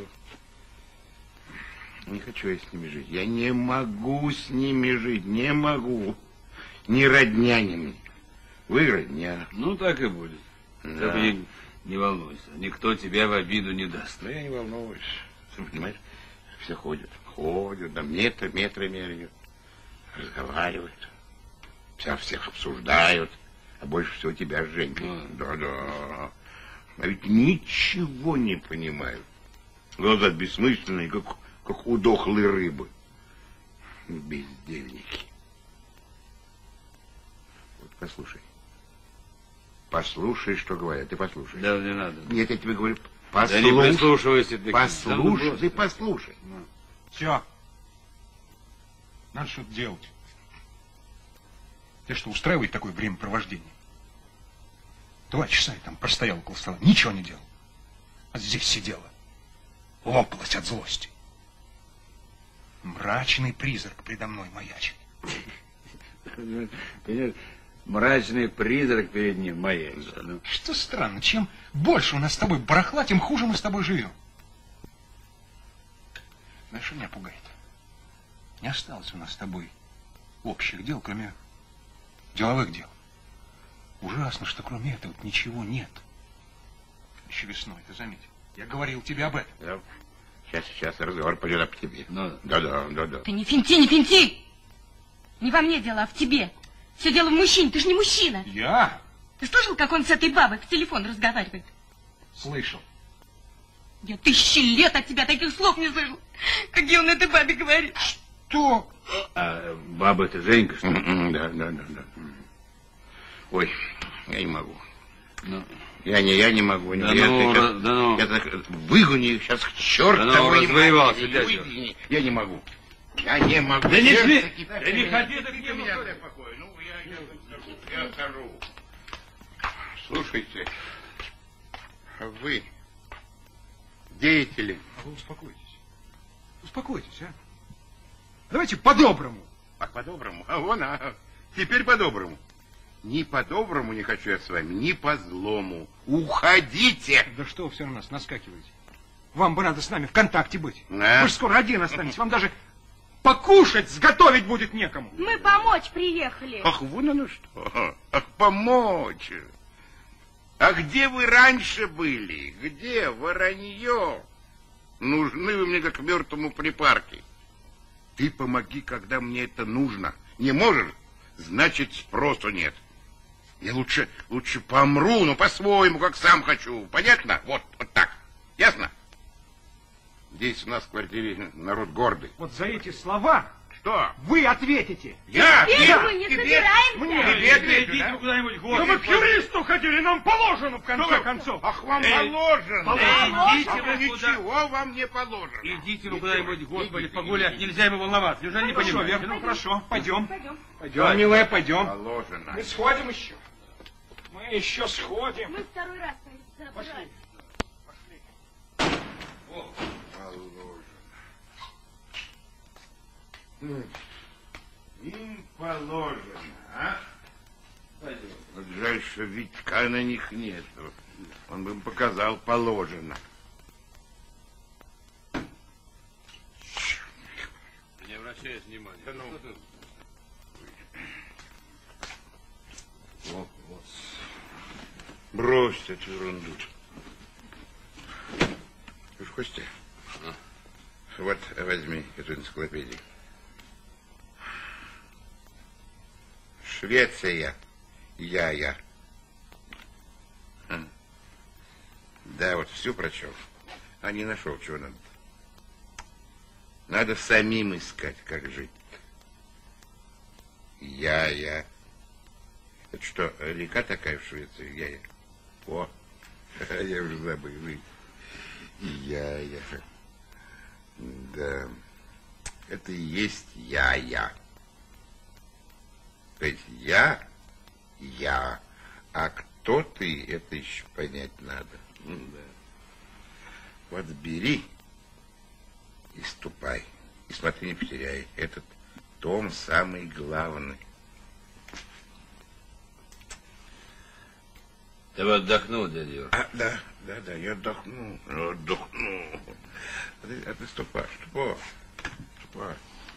Не хочу я с ними жить. Я не могу с ними жить. Не могу. Ни родня, ни мне. Вы родня. Ну, так и будет. Да. Ты не, не волнуйся. Никто тебя в обиду не даст. Да я не волнуюсь. Ты понимаешь, все ходят. Ходят, да метры, метры меряют. Разговаривают. Вся всех обсуждают. А больше всего тебя, Женька. Да-да. А ведь ничего не понимают. Глаза бессмысленные, как, как у дохлой рыбы. Бездельники. Вот послушай. Послушай, что говорят. Ты послушай. Да, не надо. Нет, я тебе говорю, послушай. Да не прислушивайся ты. Послушай, ты послушай. Все. Надо что-то делать. Ты что, устраивает такое времяпровождение? Два часа я там простоял около стола, ничего не делал. А здесь сидела. Лопалась от злости. Мрачный призрак предо мной маячит. Понимаешь, мрачный призрак перед ним маячит. Что странно, чем больше у нас с тобой барахла, тем хуже мы с тобой живем. Знаешь, что меня пугает? Не осталось у нас с тобой общих дел, кроме деловых дел. Ужасно, что кроме этого ничего нет. Еще весной, ты заметил. Я говорил тебе об этом. Да. Сейчас, сейчас разговор пойдет об тебе. Ну, да-да, да-да. Ты не финти, не финти! Не во мне дело, а в тебе. Все дело в мужчине, ты же не мужчина. Я? Ты слышал, как он с этой бабой в телефон разговаривает? Слышал. Я тысячи лет от тебя таких слов не слышал. Какие он этой бабе говорит. Что? А баба это Женька, что ли? Да, да, да, да. Ой, я не могу. Ну. Я не, я не могу. Да я, ну, сейчас, да ну. Я так выгоню их сейчас к черту. Да ну, развоевался, дядя. Я не могу. Я не могу. Да не шли. Да не ходи, да не меня покой. Ну, я, я, я скажу. Слушайте, вы деятели. А вы успокойтесь. Успокойтесь, а. Давайте по-доброму. А по-доброму? А вон, а. Теперь по-доброму. Ни по-доброму не хочу я с вами, ни по-злому. Уходите! Да что вы все равно нас наскакиваете? Вам бы надо с нами в контакте быть. Да. Вы же скоро один останетесь. Вам даже покушать, сготовить будет некому. Мы помочь приехали. Ах, вон оно что. Ах, помочь. А где вы раньше были? Где воронье? Нужны вы мне как мертвому припарке. Ты помоги, когда мне это нужно. Не можешь? Значит, спросу нет. Я лучше, лучше помру, но по-своему, как сам хочу. Понятно? Вот, вот так. Ясно? Здесь у нас в квартире народ гордый. Вот за эти слова что? Вы ответите. Я? Теперь я? мы не Тебе? собираемся. Мне? Тебе отвечу, Идите да? куда-нибудь в Да город. мы к юристу ходили, нам положено в конце Что? концов. Ах, вам Эй, положено. положено. Идите А вы вы куда? ничего вам не положено. Идите вы куда-нибудь, господи, Идите, погулять. идите. Нельзя ему волноваться. Неужели не Хорошо, понимаете? Вера, ну хорошо, пойдем. Пойдем. Пойдем, милая, пойдем. Положено. Мы сходим еще. Мы еще сходим. Мы второй раз забрали. Пошли. Положено. Им положено, а? Вот жаль, что Витька на них нет. Он бы им показал положено. Не обращай внимания. Да ну. Вот, вот. Брось эту ерунду. Слушай, Костя, а? Вот возьми эту энциклопедию. Швеция. Я-я. Да, вот всю прочел. А не нашел, чего надо. Надо самим искать, как жить. Я-я. Это что, река такая в Швеции? Я-я. О, я уже забыл. Я-я. Да. Это и есть я-я. То есть я, я, а кто ты, это еще понять надо. Да. Вот бери и ступай. И смотри, не потеряй. Этот том самый главный. Ты бы отдохнул, дядя Юр? А, да, да, да, я отдохну. Отдохну. А ты, а ты ступай, ступай, ступай.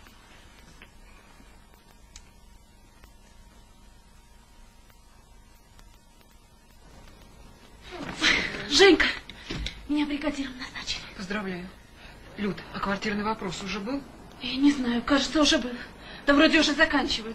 Женька, меня бригадиром назначили. Поздравляю. Люд, а квартирный вопрос уже был? Я не знаю, кажется, уже был. Да вроде уже заканчивают.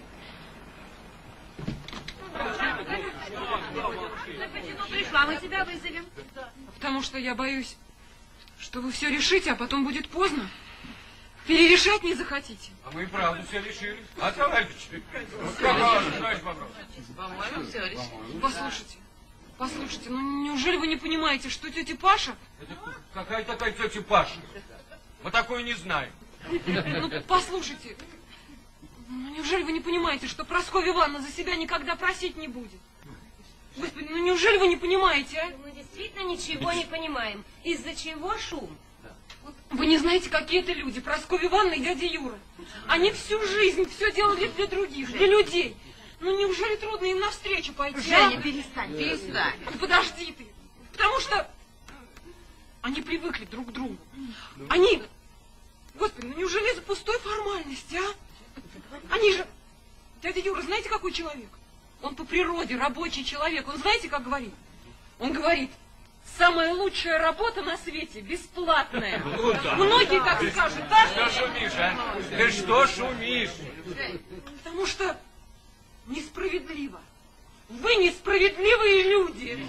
Пришла, мы тебя вызовем. Потому что я боюсь, что вы все решите, а потом будет поздно. Перерешать не захотите. А мы и правда все решили. А, товарищи? Товарищ Бобров. По-моему, все решили. Послушайте, послушайте, ну неужели вы не понимаете, что тетя Паша... Это какая такая тетя Паша? Мы такое не знаем. Ну, послушайте, ну неужели вы не понимаете, что Прасковья Ивановна за себя никогда просить не будет? Господи, ну неужели вы не понимаете, а? Мы действительно ничего не понимаем. Из-за чего шум? Вы не знаете, какие это люди, Прасковья Ивановна и дядя Юра. Они всю жизнь все делали для других, для людей. Ну неужели трудно им навстречу пойти? Женя, а? перестань, перестань. Ну, подожди ты. Потому что они привыкли друг к другу. Они... Господи, ну неужели за пустой формальности, а? Они же... Дядя Юра, знаете, какой человек? Он по природе рабочий человек. Он знаете, как говорит? Он говорит, самая лучшая работа на свете бесплатная. Ну, да. Многие так скажут, да? Что шумишь, а? Ты что шумишь? Потому что несправедливо. Вы несправедливые люди.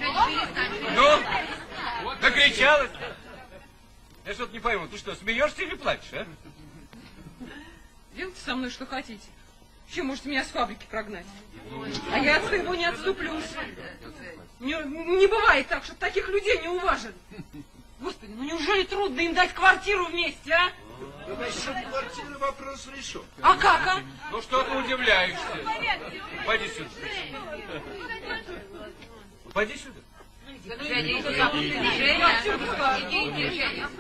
Ну, накричалась. Я что-то не пойму, ты что, смеешься или плачешь, а? Делайте со мной что хотите. Еще можете меня с фабрики прогнать. А я от своего не отступлюсь. Не, не бывает так, чтобы таких людей не уважили. Господи, ну неужели трудно им дать квартиру вместе, а? Насчет квартиры вопрос решен. А как, а? Ну что ты удивляешься? Пойди сюда. Пойди сюда. Женя, иди, Женя.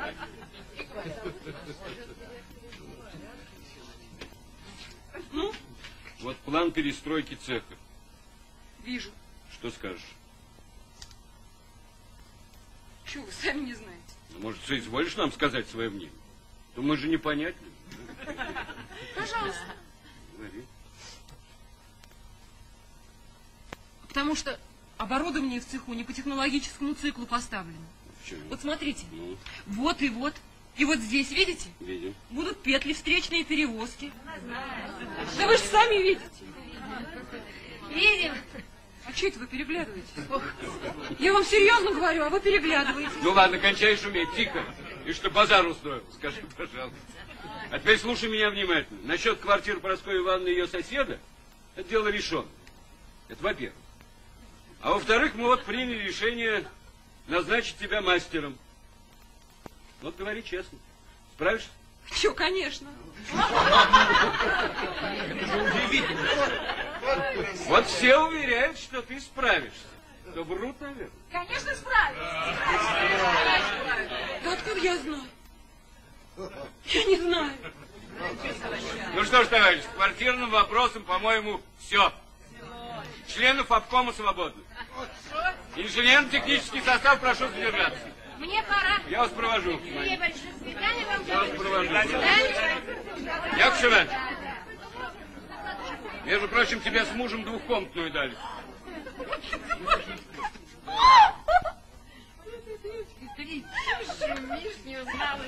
Ну? Вот план перестройки цеха. Вижу. Что скажешь? Чего вы сами не знаете? Ну, может, соизволишь нам сказать свое мнение? То мы же непонятны. Пожалуйста. Говори. Потому что оборудование в цеху не по технологическому циклу поставлено. Почему? Вот смотрите. Ну? Вот и вот. И вот здесь, видите? Видим. Будут петли, встречные перевозки. Да вы же сами видите. Видим. А что это вы переглядываетесь? Я вам серьезно говорю, а вы переглядываетесь. Ну ладно, кончай шуметь, тихо. И что базар устроил, скажи, пожалуйста. А теперь слушай меня внимательно. Насчет квартиры Прасковьи Ивановны и ее соседа, это дело решено. Это во-первых. А во-вторых, мы вот приняли решение назначить тебя мастером. Вот говори честно. Справишься? Че, конечно. Это же удивительно. Вот все уверяют, что ты справишься. То врут, наверное. Конечно, справишься. Да откуда я знаю? Я не знаю. Ну что ж, товарищ, с квартирным вопросом, по-моему, все. Членов обкома свободны. Инженерно-технический состав прошу задержаться. Мне пора. Я вас провожу. Мне большое свидание вам. Я вас провожу. Яков Иванович, между прочим, тебе с мужем двухкомнатную дали. Ты шумишь, не узнала.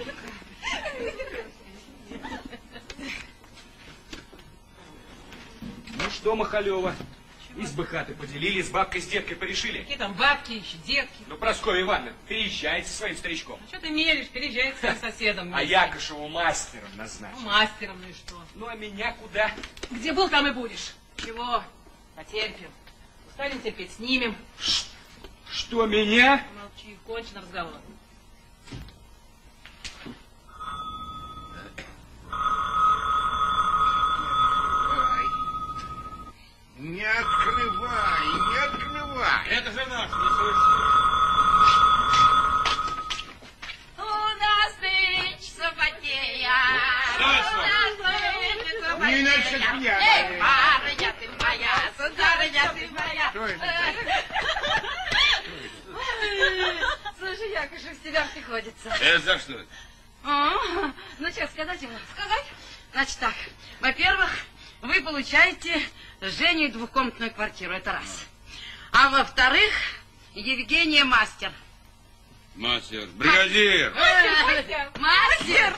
Ну что, Махалева, избы хаты поделили, с бабкой с деткой порешили? Какие там бабки еще, детки? Ну, Прасковья Ивановна, переезжайте со своим старичком. Что ты мелешь, переезжай с своим соседом. А Якушеву мастером назначил. Ну, мастером, ну и что? Ну, а меня куда? Где был, там и будешь. Чего? Потерпим. Устанем терпеть, снимем. Что, меня? Молчи, кончен разговор. Не открывай, не открывай. Это же наш, не слышишь? У нас дичь сапотея. Не иначе, как меня. Эй, барыня ты моя, сударыня ты моя. Что это? Слушай, Якушев, в себя приходится. Это за что? А, ну, что сказать ему? Сказать? Значит так, во-первых, вы получаете с Женей двухкомнатную квартиру, это раз. А во-вторых, Евгения мастер. Мастер, бригадир. Мастер! Мастер!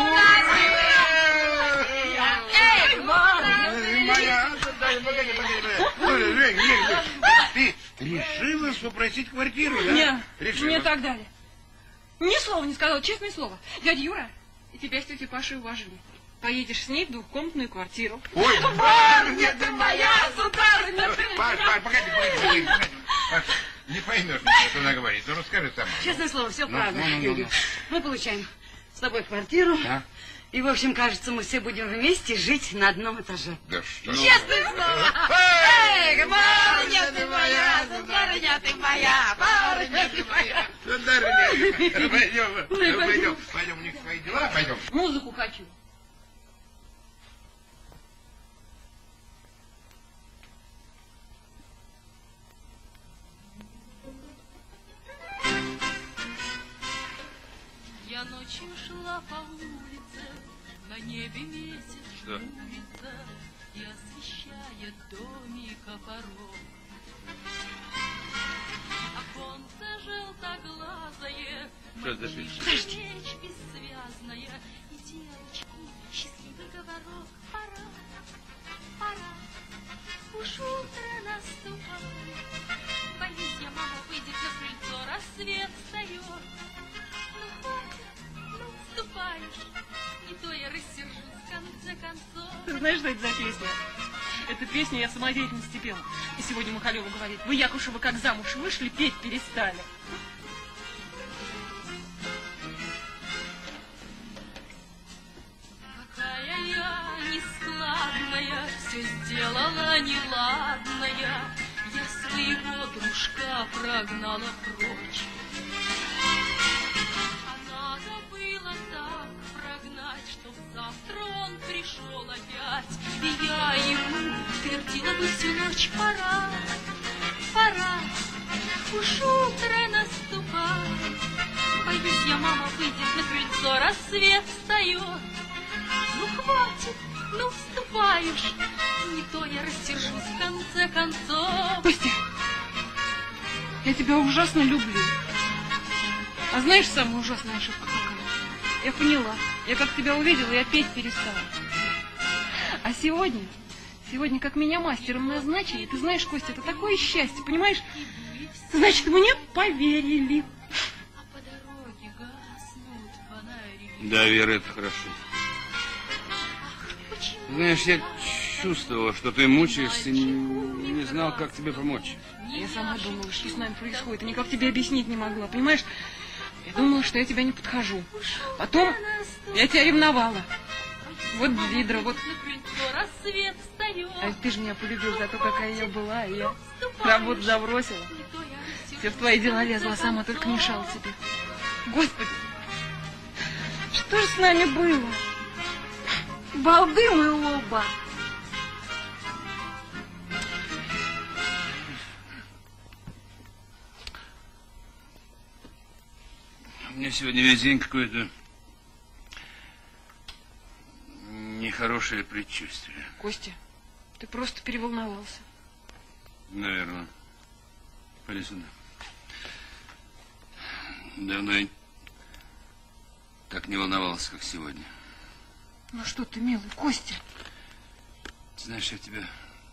Эй, Моя, погоди, погоди. Ты решила попросить квартиру, да? Нет, Решила. мне так дали. Ни слова не сказала, честное слово. Дядя Юра, и тебя с тетей Пашей уважили. Поедешь с ней в двухкомнатную квартиру. Ой, барыня ты моя, сударыня ты моя. Паш, Паш, погоди, погоди, погоди. Паш, не поймешь, что она говорит. Ну, расскажи сама. Честное слово, все Ну, правда, ну, ну, ну, Юрий. ну. Мы получаем с тобой квартиру. Да? И, в общем, кажется, мы все будем вместе жить на одном этаже. Да что? Честное слово! Эй, барыня ты моя, сударыня ты моя, барыня ты моя. Сударыня, пойдем, пойдем, пойдем, у них свои дела, пойдем. Музыку хочу. Я ночью шла по улице, на небе месяц Что? жмурится и освещает домика порог. Оконце желтоглазое, Что это пишешь? речь бессвязная, и девочки, счастливый говорок. Пора, пора, уж утро наступает. Боюсь, я, мама, выйдет на крыльцо, рассвет встает. Ну, хватит, ну, вступаешь, не то я рассержусь в конце концов. Ты знаешь, что это за песня? Эту песню я в самодеятельности пела. И сегодня Махалева говорит, вы, Якушева, как замуж вышли, петь перестали. Какая я нескладная, все сделала неладная, я своего дружка прогнала прочь. А надо было так прогнать, чтоб завтра он пришел опять, и я ему твердила бы всю ночь: пора, пора, уж утро наступает. Боюсь, я, мама, выйдет на крыльцо, рассвет встает. Ну, хватит, ну, вступаешь, не то я рассержусь в конце концов. Костя, я тебя ужасно люблю. А знаешь, самая ужасная ошибка какая? Я поняла. Я как тебя увидела, я петь перестала. А сегодня, сегодня как меня мастером назначили, ты знаешь, Костя, это такое счастье, понимаешь? Значит, мне поверили. Да, Вера, это хорошо. Знаешь, я чувствовала, что ты мучаешься, не, не знал, как тебе помочь. Я сама думала, что с нами происходит, и никак тебе объяснить не могла, понимаешь? Я думала, что я тебя не подхожу. Потом я тебя ревновала. Вот Видра, вот... А ты же меня полюбил за то, какая я была, и я работу забросила. Все в твои дела лезла, сама только мешала тебе. Господи, что же с нами было? Балды мы оба. У меня сегодня весь день какое-то нехорошее предчувствие. Костя, ты просто переволновался. Наверное. Пойди сюда. Давно я так не волновался, как сегодня. Ну что ты, милый, Костя? Ты знаешь, я тебя...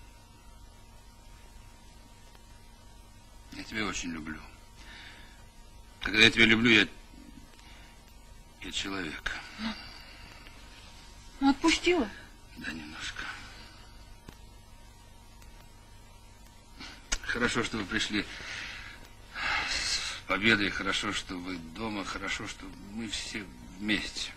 Я тебя очень люблю. Когда я тебя люблю, я... Я человек. Ну, ну отпустила? Да, немножко. Хорошо, что вы пришли с победой, хорошо, что вы дома, хорошо, что мы все вместе.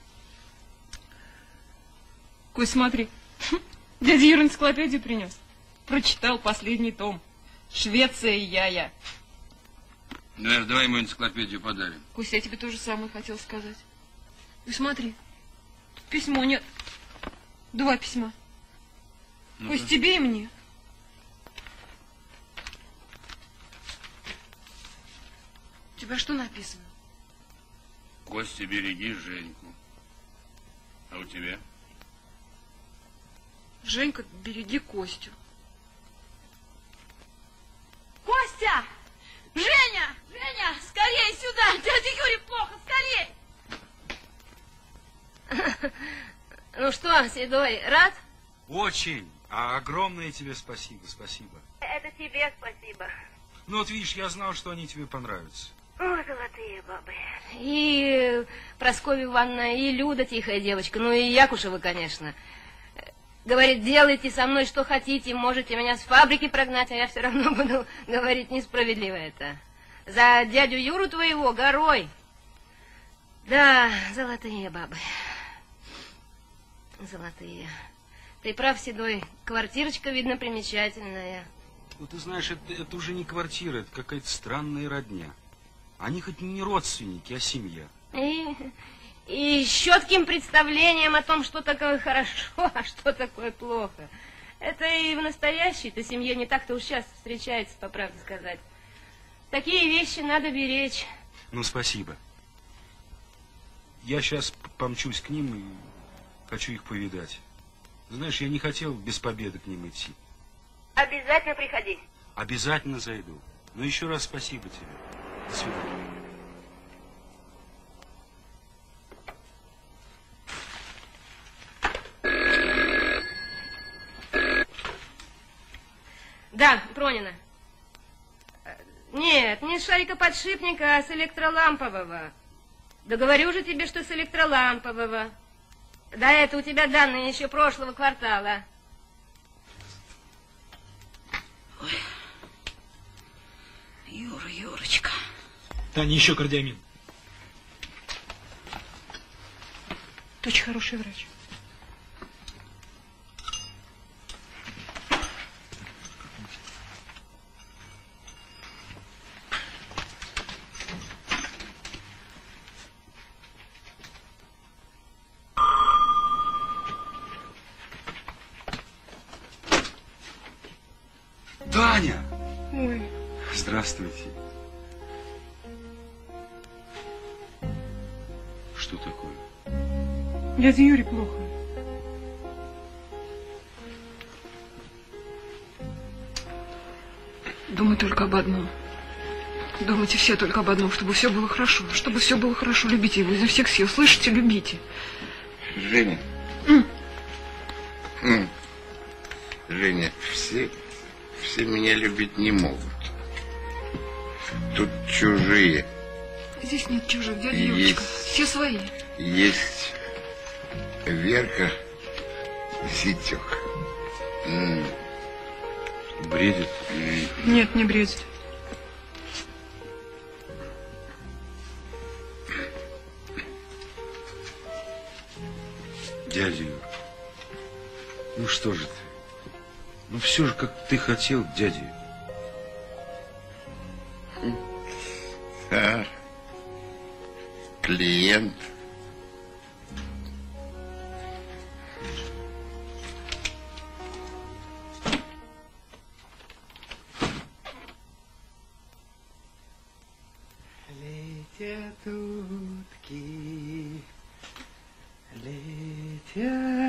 Кость, смотри, дядя Юра энциклопедию принес. Прочитал последний том. Швеция и я-я. Наверное, давай ему энциклопедию подарим. Костя, я тебе то же самое хотел сказать. И смотри, тут письмо нет. Два письма. Ну-ка. Кость, тебе и мне. У тебя что написано? Костя, береги Женьку. А у тебя? Женька, береги Костю. Костя! Женя! Женя! Скорее сюда! Дядя Юре плохо! Скорее! Ну что, Седой, рад? Очень. А огромное тебе спасибо, спасибо. Это тебе спасибо. Ну вот видишь, я знал, что они тебе понравятся. О, золотые бабы. И Прасковья Ивановна, и Люда, тихая девочка, ну и Якушева, конечно. Говорит, делайте со мной что хотите, можете меня с фабрики прогнать, а я все равно буду говорить, несправедливо это. За дядю Юру твоего горой. Да, золотые бабы. Золотые. Ты прав, Седой, квартирочка, видно, примечательная. Ну ты знаешь, это, это уже не квартира, это какая-то странная родня. Они хоть не родственники, а семья. И, и с четким представлением о том, что такое хорошо, а что такое плохо. Это и в настоящей-то семье не так-то уж часто встречается, по правде сказать. Такие вещи надо беречь. Ну, спасибо. Я сейчас помчусь к ним и хочу их повидать. Знаешь, я не хотел без победы к ним идти. Обязательно приходи. Обязательно зайду. Но еще раз спасибо тебе. До свидания. Да, Пронина. Нет, не с шарикоподшипника, а с электролампового. Да говорю же тебе, что с электролампового. Да, это у тебя данные еще прошлого квартала. Ой. Юра, Юрочка. Таня, еще кардиамин. Ты очень хороший врач. Таня! Ой. Здравствуйте. Что такое? Дяде Юре плохо. Думай только об одном. Думайте все только об одном, чтобы все было хорошо. Чтобы все было хорошо. Любите его изо всех сил. Слышите? Любите. Женя. М. М. Женя, все, все меня любить не могут. Тут чужие. Здесь нет чужих, дядя Есть. Юрочка. Все свои. Есть Верка, Зятёк. М. Бредит? М. Нет, не бредит. Дядя Юр, ну что же ты? Ну все же, как ты хотел, дядя Юр. А, клиент. Летят утки, летят